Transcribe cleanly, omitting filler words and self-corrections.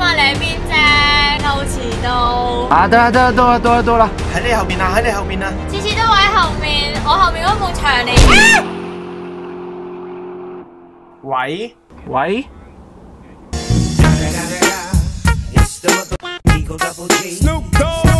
嘛，你喺邊啫？我遲到。 啊，得啦，到啦。 喺你後面啊，喺你後面啊。 次次都喺後面，我後面嗰埲牆嚟嘅。 喂。 Snoop Dogg